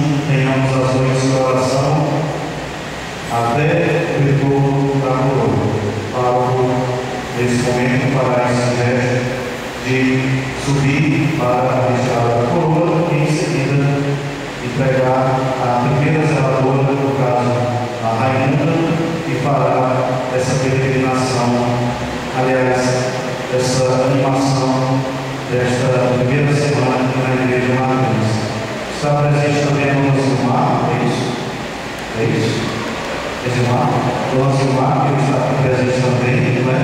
tenhamos as noites de oração até o retorno da coroa. Paulo, nesse momento, para esse gesto de subir para a retirada da coroa e, em seguida, entregar a primeira zeladora, no caso, a Raimunda, e fará essa peregrinação, aliás, essa animação desta primeira semana aqui na Igreja Matriz. Está presente também a Dona Zilmar, é isso? É isso? É Zilmar? Dona Zilmar, que está aqui presente também, não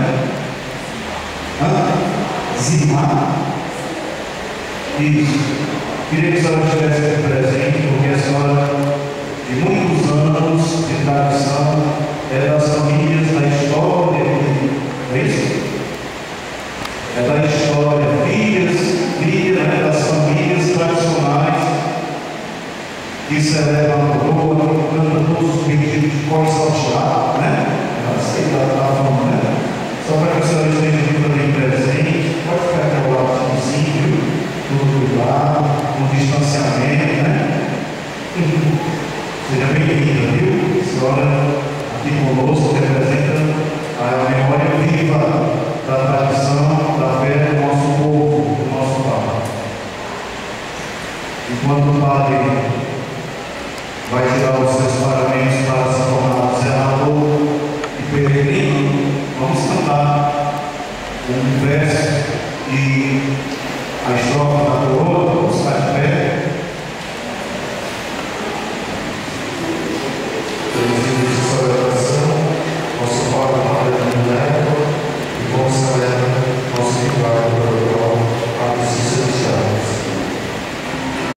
é? Zilmar? Isso. Queria que a senhora estivesse aqui presente, porque a senhora, de muitos anos de tradição, é das famílias da história, é isso? É da história, filha, né, das famílias tradicionais que celebram a coroa, que cantam todos os pedidos de cor salteado, né? Eu sei que ela está falando, né? Só para que a senhora esteja aqui também presente, pode ficar aqui ao lado do vizinho, todo cuidado, com distanciamento, né? Seja bem-vinda, viu? A senhora aqui conosco representa a memória viva da tradição, da fé do nosso povo, do nosso Pai. Enquanto o Padre